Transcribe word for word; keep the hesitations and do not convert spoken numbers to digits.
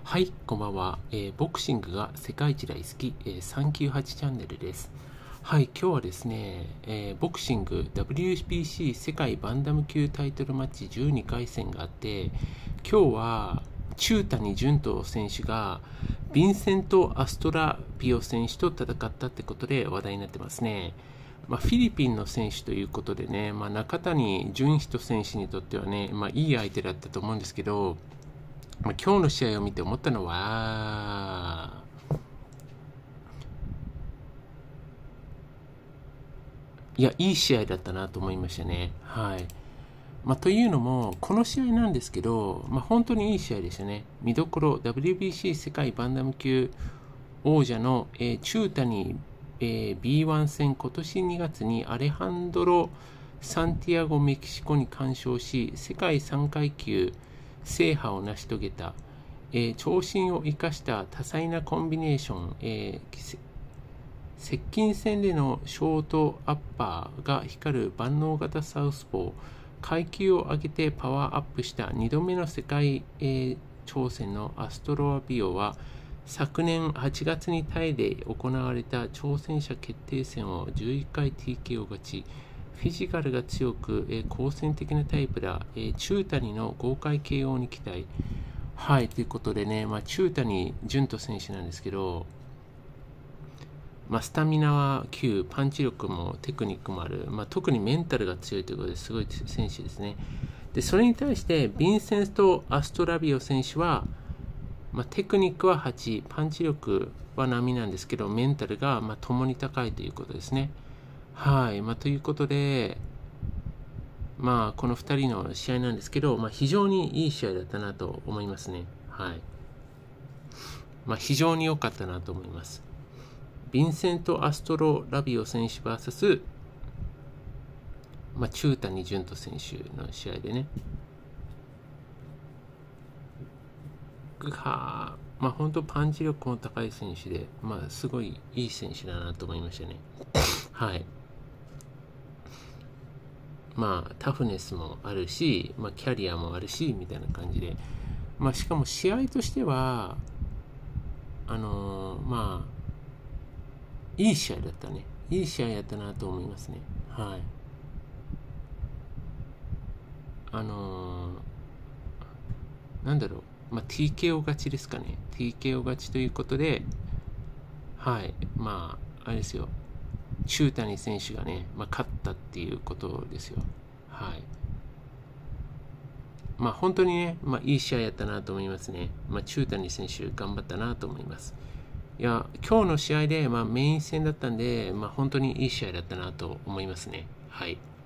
はい、こんばんは、えーボクシングが世界一大好き、えーさんきゅうはちチャンネルです。はい、今日はですね、えーボクシング ダブリュービーシー 世界バンダム級タイトルマッチじゅうにかい戦があって、今日は中谷潤人選手がヴィンセント・アストラビオ選手と戦ったってことで話題になってますね。まあ、フィリピンの選手ということでね、まあ、中谷潤人選手にとってはね、まあ、いい相手だったと思うんですけど、まあ、今日の試合を見て思ったのは、いや、いい試合だったなと思いましたね。はい。まあ、というのも、この試合なんですけど、まあ、本当にいい試合でしたね。見どころ、ダブリュービーシー 世界バンダム級王者の、えー中谷、えー ビーワン 戦、今年にがつにアレハンドロ・サンティアゴ・メキシコに完勝し、世界さんかいきゅう制覇を成し遂げた、えー長身を生かした多彩なコンビネーション、えー接近戦でのショートアッパーが光る万能型サウスポー、階級を上げてパワーアップしたにどめの世界、えー挑戦のアストロアビオは、昨年はちがつにタイで行われた挑戦者決定戦をじゅういっかい ティーケーオー 勝ち、フィジカルが強く、えー好戦的なタイプだ、えー中谷の豪快 ケーオー に期待。はい、ということでね、まあ、中谷潤人選手なんですけど、まあ、スタミナは級、パンチ力もテクニックもある、まあ、特にメンタルが強いということですごい選手ですね。で、それに対して、ヴィンセント・アストラビオ選手は、まあ、テクニックははち、パンチ力は並なんですけど、メンタルがまあ共に高いということですね。はい、まあ、ということで、まあ、このふたりの試合なんですけど、まあ、非常にいい試合だったなと思いますね。はい。まあ、非常に良かったなと思います。ヴィンセント・アストロラビオ選手 ブイエス、まあ、中谷潤人選手の試合でね、はまあ本当パンチ力も高い選手で、まあすごいいい選手だなと思いましたね。はい。まあタフネスもあるし、まあキャリアもあるし、みたいな感じで、まあしかも試合としては、あのーまあ、いい試合だったね。いい試合やったなと思いますね。はい。あのーなんだろう、まあ ティーケーオー 勝ちですかね。ティーケーオー 勝ちということで、はい。まあ、あれですよ。中谷選手がね、まあ、勝ったっていうことですよ。はい。まあ本当にね、まあいい試合やったなと思いますね。まあ中谷選手頑張ったなと思います。いや、今日の試合で、まあメイン戦だったんで、まあ本当にいい試合だったなと思いますね。はい。